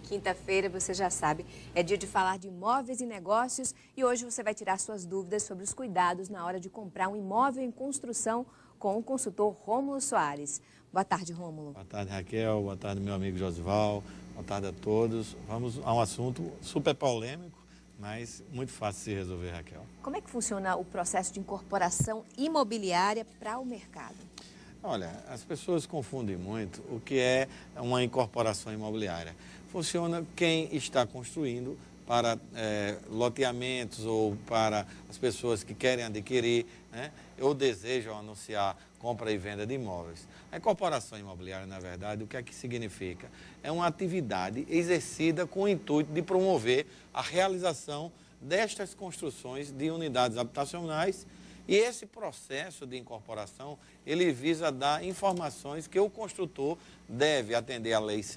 Quinta-feira, você já sabe, é dia de falar de imóveis e negócios e hoje você vai tirar suas dúvidas sobre os cuidados na hora de comprar um imóvel em construção com o consultor Rômulo Soares. Boa tarde, Rômulo. Boa tarde, Raquel. Boa tarde, meu amigo Josival. Boa tarde a todos. Vamos a um assunto super polêmico, mas muito fácil de se resolver, Raquel. Como é que funciona o processo de incorporação imobiliária para o mercado? Olha, as pessoas confundem muito o que é uma incorporação imobiliária. Funciona quem está construindo para loteamentos ou para as pessoas que querem adquirir, né, ou desejam anunciar compra e venda de imóveis. A incorporação imobiliária, na verdade, o que é que significa? É uma atividade exercida com o intuito de promover a realização destas construções de unidades habitacionais. E esse processo de incorporação, ele visa dar informações que o construtor deve atender à lei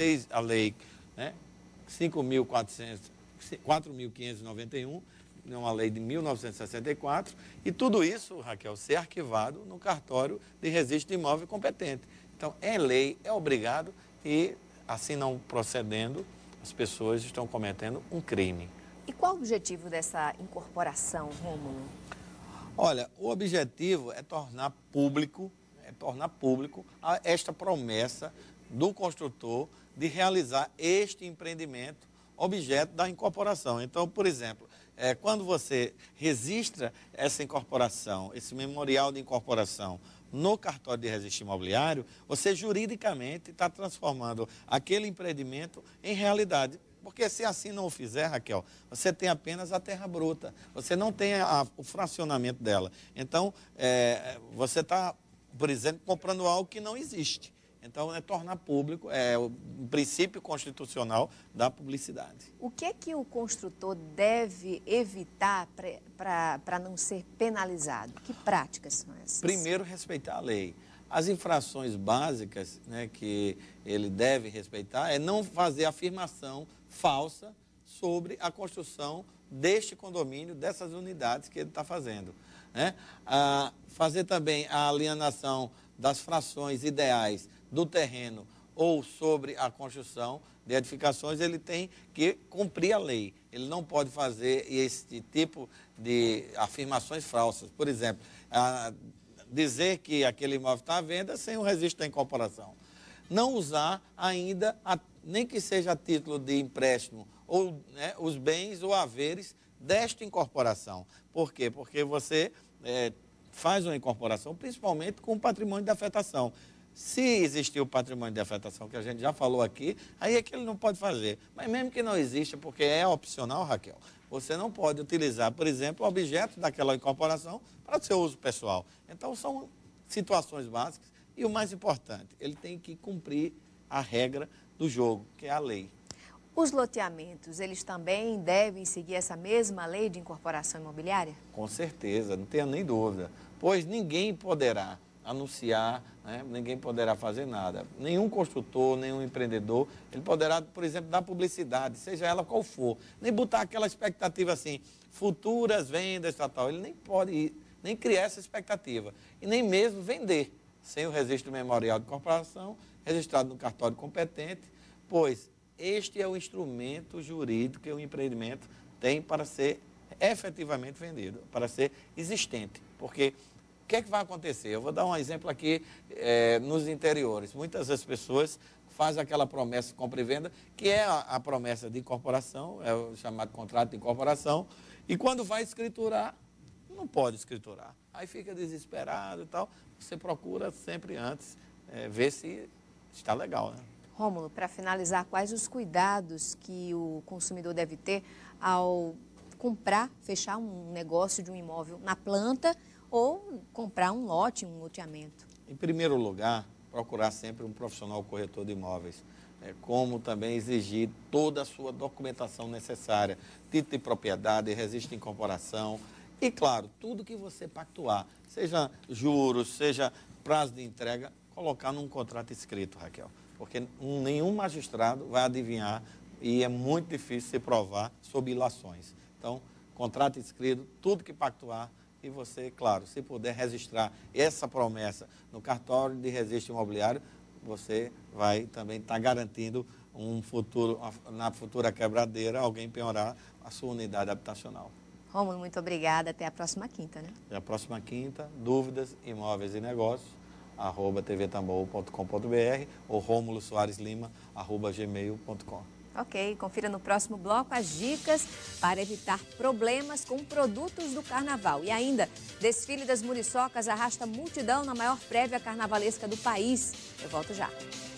4.591, uma lei de 1964, e tudo isso, Raquel, ser arquivado no cartório de registro de imóvel competente. Então, é lei, é obrigado e, assim não procedendo, as pessoas estão cometendo um crime. E qual o objetivo dessa incorporação, Rômulo? Olha, o objetivo é tornar público esta promessa do construtor de realizar este empreendimento objeto da incorporação. Então, por exemplo, quando você registra essa incorporação, esse memorial de incorporação no cartório de registro imobiliário, você juridicamente está transformando aquele empreendimento em realidade. Porque se assim não o fizer, Raquel, você tem apenas a terra bruta, você não tem o fracionamento dela. Então, você está, por exemplo, comprando algo que não existe. Então, é tornar público, é o princípio constitucional da publicidade. O que é que o construtor deve evitar para não ser penalizado? Que práticas são essas? Primeiro, respeitar a lei. As infrações básicas, né, que ele deve respeitar é não fazer afirmação falsa sobre a construção deste condomínio, dessas unidades que ele está fazendo, né? Fazer também a alienação das frações ideais do terreno ou sobre a construção de edificações, ele tem que cumprir a lei. Ele não pode fazer esse tipo de afirmações falsas. Por exemplo, dizer que aquele imóvel está à venda sem o registro da incorporação. Não usar ainda, nem que seja a título de empréstimo, ou né, os bens ou haveres desta incorporação. Por quê? Porque você faz uma incorporação, principalmente com o patrimônio de afetação. Se existir o patrimônio de afetação, que a gente já falou aqui, aí é que ele não pode fazer. Mas mesmo que não exista, porque é opcional, Raquel, você não pode utilizar, por exemplo, o objeto daquela incorporação para seu uso pessoal. Então, são situações básicas. E o mais importante, ele tem que cumprir a regra do jogo, que é a lei. Os loteamentos, eles também devem seguir essa mesma lei de incorporação imobiliária? Com certeza, não tenha nem dúvida. Pois ninguém poderá anunciar, né? Ninguém poderá fazer nada. Nenhum construtor, nenhum empreendedor, ele poderá, por exemplo, dar publicidade, seja ela qual for. Nem botar aquela expectativa assim, futuras vendas, tal. Ele nem pode nem criar essa expectativa. E nem mesmo vender, sem o registro memorial de incorporação, registrado no cartório competente, pois este é o instrumento jurídico que o empreendimento tem para ser efetivamente vendido, para ser existente. Porque o que é que vai acontecer? Eu vou dar um exemplo aqui nos interiores. Muitas das pessoas fazem aquela promessa de compra e venda, que é a promessa de incorporação, é o chamado contrato de incorporação, e quando vai escriturar, não pode escriturar. Aí fica desesperado e tal. Você procura sempre antes ver se está legal, né? Rômulo, para finalizar, quais os cuidados que o consumidor deve ter ao comprar, fechar um negócio de um imóvel na planta ou comprar um lote, um loteamento? Em primeiro lugar, procurar sempre um profissional corretor de imóveis, como também exigir toda a sua documentação necessária, título de propriedade, registro de incorporação e, claro, tudo que você pactuar, seja juros, seja prazo de entrega, colocar num contrato escrito, Raquel, porque nenhum magistrado vai adivinhar e é muito difícil se provar sob ilações. Então, contrato escrito, tudo que pactuar, e você, claro, se puder registrar essa promessa no cartório de registro imobiliário, você vai também estar garantindo na futura quebradeira, alguém penhorar a sua unidade habitacional. Rômulo, muito obrigada. Até a próxima quinta, né? Até a próxima quinta. Dúvidas, imóveis e negócios, @tvtambor.com.br ou romulosoareslima@gmail.com. Ok, confira no próximo bloco as dicas para evitar problemas com produtos do carnaval. E ainda, desfile das muriçocas arrasta multidão na maior prévia carnavalesca do país. Eu volto já.